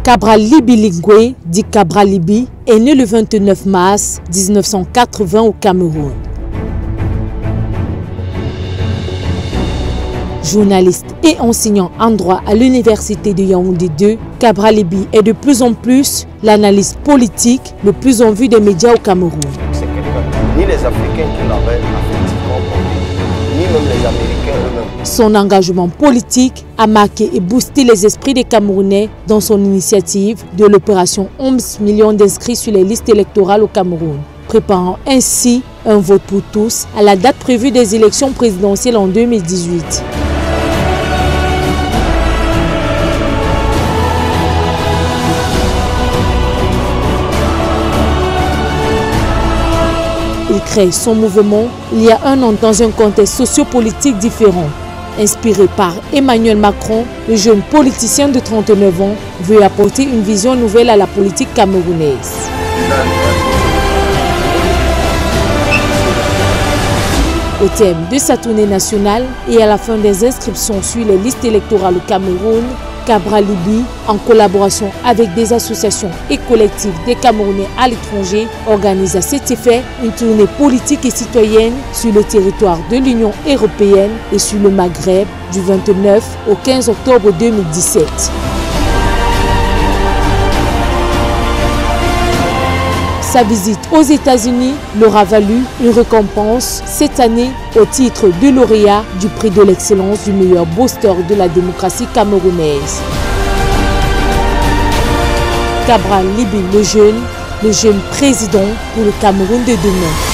Cabral Liby Lingwe, dit Cabral Liby, est né le 29 mars 1980 au Cameroun. Journaliste et enseignant en droit à l'université de Yaoundé 2, Cabral Liby est de plus en plus l'analyste politique le plus en vue des médias au Cameroun. C'est quelqu'un, ni les Africains qui l'avaient effectivement porté, ni même les Américains eux-mêmes. Son engagement politique a marqué et boosté les esprits des Camerounais dans son initiative de l'opération 11 millions d'inscrits sur les listes électorales au Cameroun, préparant ainsi un vote pour tous à la date prévue des élections présidentielles en 2018. Il crée son mouvement il y a un an dans un contexte sociopolitique différent. Inspiré par Emmanuel Macron, le jeune politicien de 39 ans veut apporter une vision nouvelle à la politique camerounaise. Au terme de sa tournée nationale et à la fin des inscriptions sur les listes électorales au Cameroun, Cabral Liby, en collaboration avec des associations et collectifs des Camerounais à l'étranger, organise à cet effet une tournée politique et citoyenne sur le territoire de l'Union européenne et sur le Maghreb du 29 au 15 octobre 2017. Sa visite aux États-Unis leur a valu une récompense cette année au titre de lauréat du prix de l'excellence du meilleur booster de la démocratie camerounaise. Cabral Liby le jeune président pour le Cameroun de demain.